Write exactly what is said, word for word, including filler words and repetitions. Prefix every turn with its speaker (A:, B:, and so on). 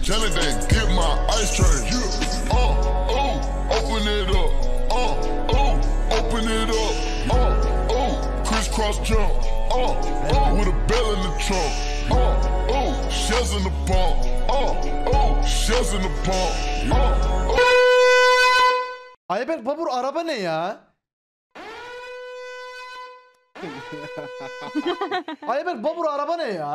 A: Jonathan, get my ice train. Uh, oh, open it up. Uh, oh, open it up. Uh, oh, crisscross jump. Uh, oh, with a bell in the trunk. Uh, oh, shells in the pump. Uh, oh, shells in the pump. Uh, oh.
B: Ayber Babur araba ne ya? Ayber Babur araba ne ya?